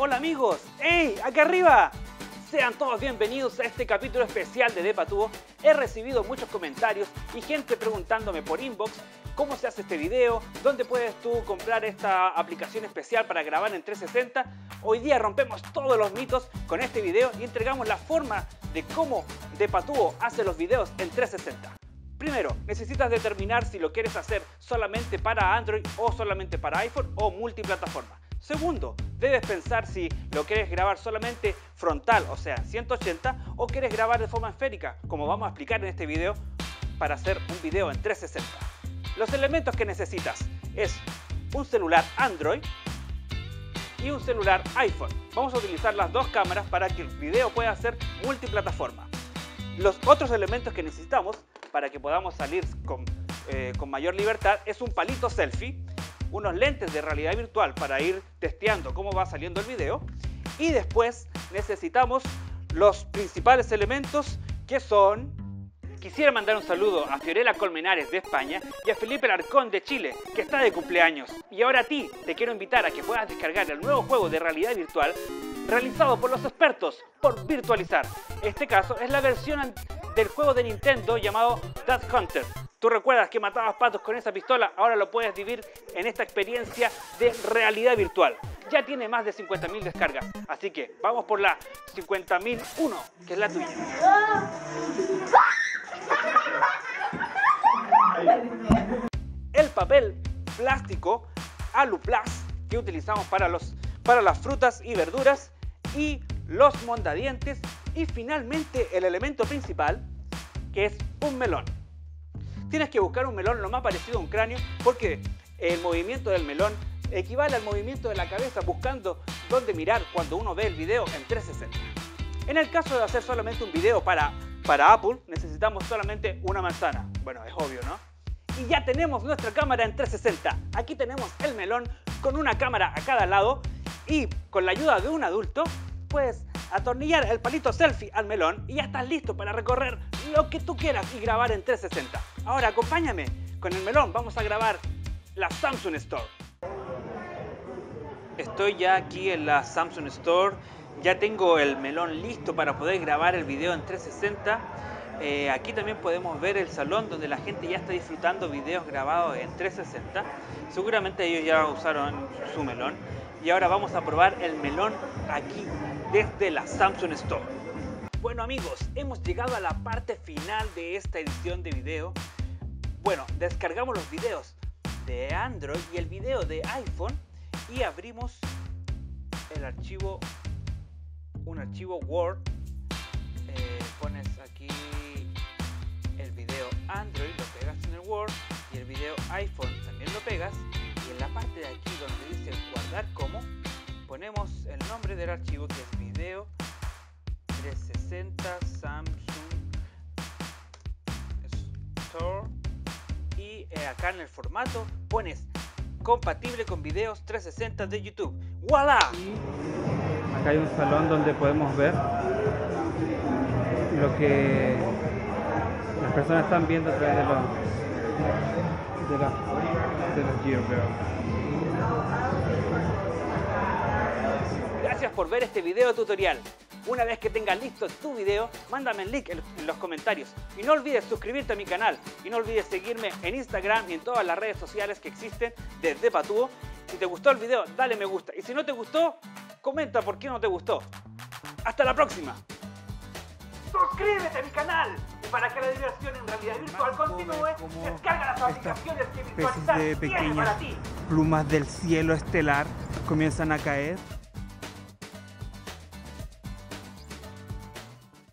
Hola amigos, ¡hey! ¡Acá arriba! Sean todos bienvenidos a este capítulo especial de Depatubo. He recibido muchos comentarios y gente preguntándome por inbox cómo se hace este video, dónde puedes tú comprar esta aplicación especial para grabar en 360. Hoy día rompemos todos los mitos con este video y entregamos la forma de cómo Depatubo hace los videos en 360. Primero, necesitas determinar si lo quieres hacer solamente para Android o solamente para iPhone o multiplataforma. Segundo, debes pensar si lo quieres grabar solamente frontal, o sea, 180, o quieres grabar de forma esférica, como vamos a explicar en este video, para hacer un video en 360. Los elementos que necesitas es un celular Android y un celular iPhone. Vamos a utilizar las dos cámaras para que el video pueda ser multiplataforma. Los otros elementos que necesitamos para que podamos salir con mayor libertad es un palito selfie, unos lentes de realidad virtual para ir testeando cómo va saliendo el video, y después necesitamos los principales elementos que son... Quisiera mandar un saludo a Fiorella Colmenares de España y a Felipe Larcón de Chile, que está de cumpleaños. Y ahora a ti te quiero invitar a que puedas descargar el nuevo juego de realidad virtual realizado por los expertos por Virtualizar. Este caso es la versión del juego de Nintendo llamado Duck Hunter. ¿Tú recuerdas que matabas patos con esa pistola? Ahora lo puedes vivir en esta experiencia de realidad virtual. Ya tiene más de 50.000 descargas, así que vamos por la 50.001, que es la tuya. El papel plástico Aluplast que utilizamos para las frutas y verduras, y los mondadientes, y finalmente el elemento principal, que es un melón. Tienes que buscar un melón lo más parecido a un cráneo, porque el movimiento del melón equivale al movimiento de la cabeza, buscando dónde mirar cuando uno ve el video en 360. En el caso de hacer solamente un video para Apple, necesitamos solamente una manzana. Bueno, es obvio, ¿no? Y ya tenemos nuestra cámara en 360. Aquí tenemos el melón con una cámara a cada lado, y con la ayuda de un adulto puedes atornillar el palito selfie al melón y ya estás listo para recorrer lo que tú quieras y grabar en 360. Ahora acompáñame, con el melón vamos a grabar la Samsung Store. Estoy ya aquí en la Samsung Store. Ya tengo el melón listo para poder grabar el video en 360. Aquí también podemos ver el salón donde la gente ya está disfrutando videos grabados en 360. Seguramente ellos ya usaron su melón. Y ahora vamos a probar el melón aquí desde la Samsung Store. Bueno amigos, hemos llegado a la parte final de esta edición de video. Bueno, descargamos los videos de Android y el video de iPhone y abrimos el archivo, un archivo Word. Pones aquí el video Android, lo pegas en el Word, y el video iPhone también lo pegas, y en la parte de aquí donde dice guardar como, ponemos el nombre del archivo, que es video 360 Samsung Store, y acá en el formato pones compatible con videos 360 de YouTube. ¡Voilá! Acá hay un salón donde podemos ver lo que las personas están viendo a través de los GeoGirl. Gracias por ver este video tutorial. Una vez que tengas listo tu video, mándame el link en los comentarios. Y no olvides suscribirte a mi canal. Y no olvides seguirme en Instagram y en todas las redes sociales que existen de Depatubo. Si te gustó el video, dale me gusta. Y si no te gustó, comenta por qué no te gustó. ¡Hasta la próxima! ¡Suscríbete a mi canal! Y para que la diversión en realidad virtual continúe, descarga las aplicaciones que Virtualizar tiene para ti. Plumas del cielo estelar comienzan a caer.